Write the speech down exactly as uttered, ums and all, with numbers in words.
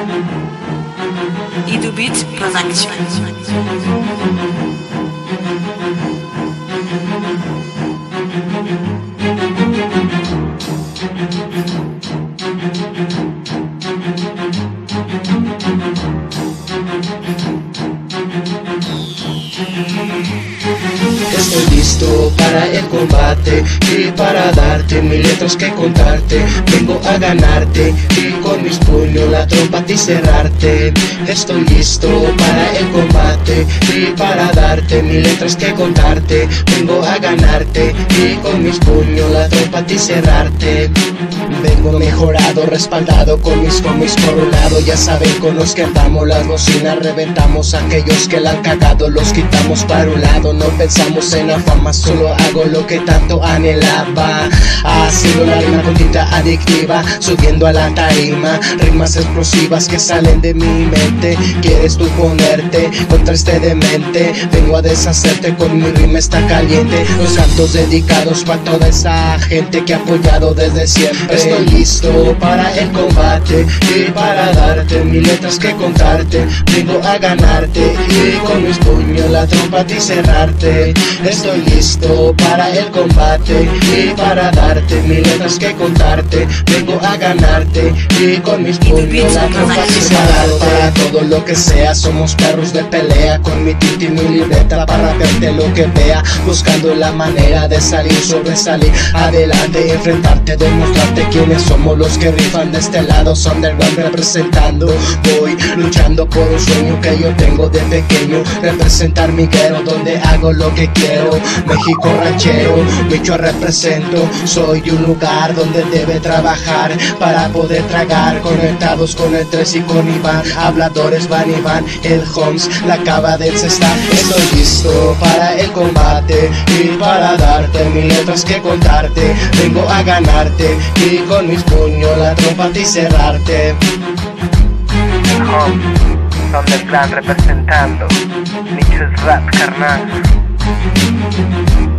Idubit Production. Estoy listo para el combate y para darte mil letras que contarte. Vengo a ganarte y con mis puños la trompa a ti cerrarte. Estoy listo para el combate y para darte mil letras que contarte. Vengo a ganarte y con mis puños la trompa a ti cerrarte. Vengo mejorado, respaldado con mis homies por un lado. Ya saben, con los que andamos las bocinas reventamos. Aquellos que la han cagado los quitamos para un lado. No pensamos en la fama, solo hago lo que tanto anhelaba. Haciendo la rima con tinta adictiva, subiendo a la tarima, rimas explosivas que salen de mi mente. ¿Quieres tú ponerte contra este demente? Vengo a deshacerte con mi rima, está caliente. Los cantos dedicados para toda esa gente que ha apoyado desde siempre. Estoy listo para el combate y para darte mil letras que contarte. Vengo a ganarte y con mis puños la trompa a ti cerrarte. Estoy listo para el combate y para darte mil letras que contarte. Vengo a ganarte y con mis puños la trompa a ti cerrarte. Para todo lo que sea, somos perros de pelea. Con mi tinta y mi libreta para verte lo que vea. Buscando la manera de salir, sobresalir adelante, enfrentarte, demostrarte quiénes somos los que rifan de este lado. Underground representando, voy luchando por un sueño que yo tengo de pequeño. Representar mi guero donde hago lo que quiero. México ranchero, bicho represento. Soy de un lugar donde debe trabajar para poder tragar. Conectados con el tres y con Iván. Habladores van y van, el Homes, la cava del está. Estoy listo para el combate y para darte mil letras que contarte. Vengo a ganarte y con mis puños la trompa a ti cerrarte. El Homes, Underground representando. Michos Rap, carnal.